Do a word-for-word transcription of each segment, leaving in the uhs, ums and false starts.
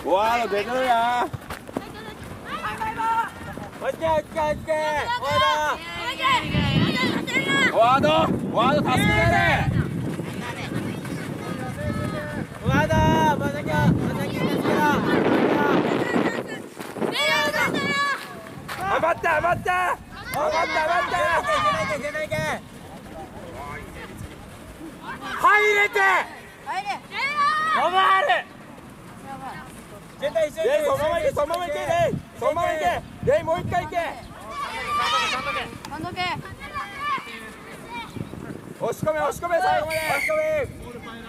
Buono, Denuya. Oke, oke, oke. Buono. Buono, buono, tasukere. Buono, Masaki, Masaki tasukera. Ah, 待った、待った。待った、待った。入れて。入れ。止まる。絶対一緒に。レイそのまま行け、そのまま行け、レイ。そのまま行け。レイもう一回行け。三時計。押し込め、押し込め、最後まで。押し込め。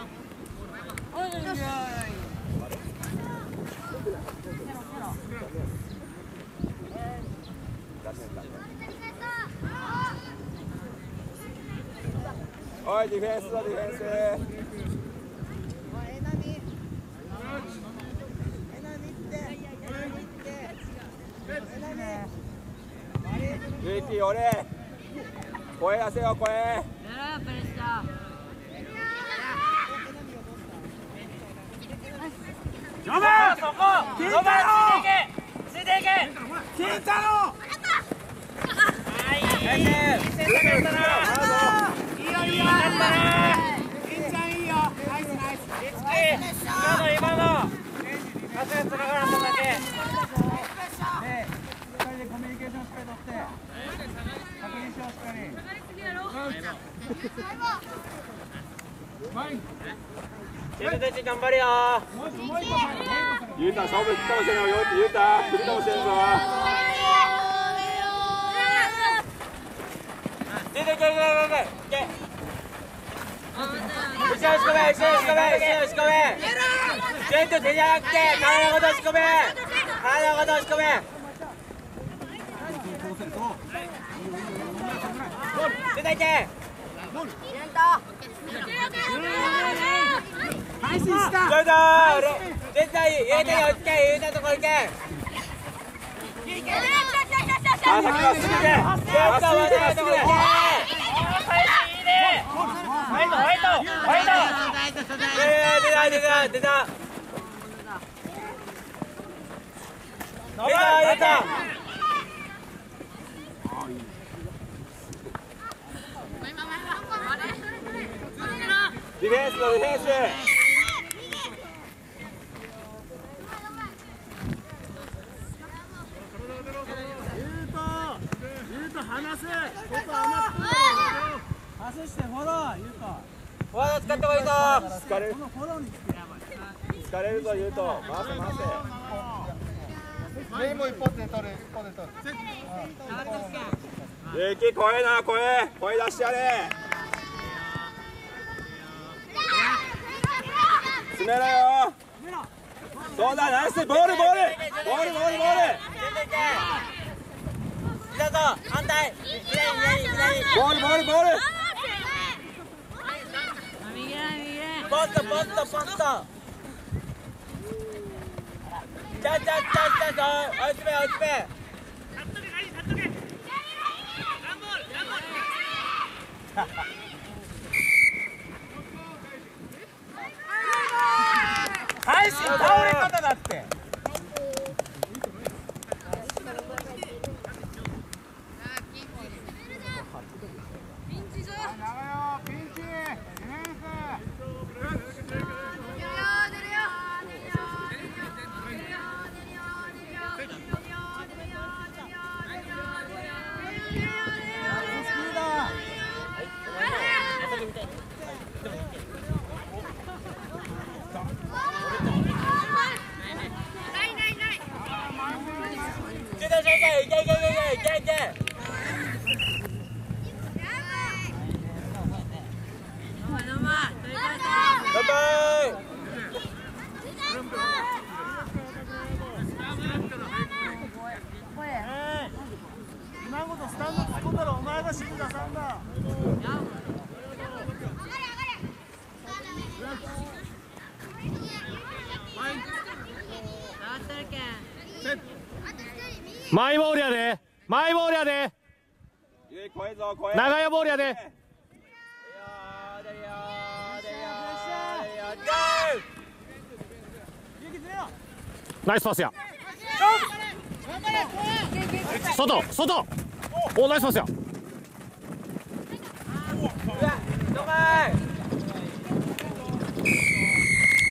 おい、ディフェンスだ、ディフェンス。ゆうき、俺。声出せよ、声。やばい。そこ。金太郎。ついていけ。金太郎。はい。いい選択やったな。いいよ、いいよ。やったな。金ちゃんいいよ。ナイス、ナイス。今の、今の。パスがつながらんだだけ。ね、二人でコミュニケーションしっかりとって。確認しよう、しっかり。チームたち頑張れよ。ゆうた勝負振ったかもしれんよ。ゆうた振るかもしれんぞ。出てけけけけけ。後ろ押し込め、後ろ押し込め、後ろ押し込め。全部手じゃなくて体ごと押し込め。体ごと押し込め。出てけ。配信した。どうぞ。絶対入れてよ、落ちて、入れたところ行け。あ、さっきはすぐで。絶対渡ないところ行け。配信いいね。ファイト、ファイト、ファイト。出た、出た、出た。出た、出た。ディフェンスのディフェンス。離せ。外してフォロー、ゆうと。フォロー使った方がいいぞ。疲れる。疲れるぞ、ゆうと。回せ、回せ。レイも一本で取る、一本で取る。ゆうき、声な、声、声出してやれ。詰めろよ。そうだ、ナイス、ボール、ボール、ボール、ボール、ボール、ボール。だぞ、反対。ボール、ボール、ボール。ポット、ポット、ポット。ちゃちゃちゃちゃ、追い詰め、追い詰め。配信倒れ方だって。今ごとスタンド突っ込んだらお前が静田さんだ。 マイボールやで、マイボールやで、長屋ボールやで。 ナイスパスや。外外おナイスパスや。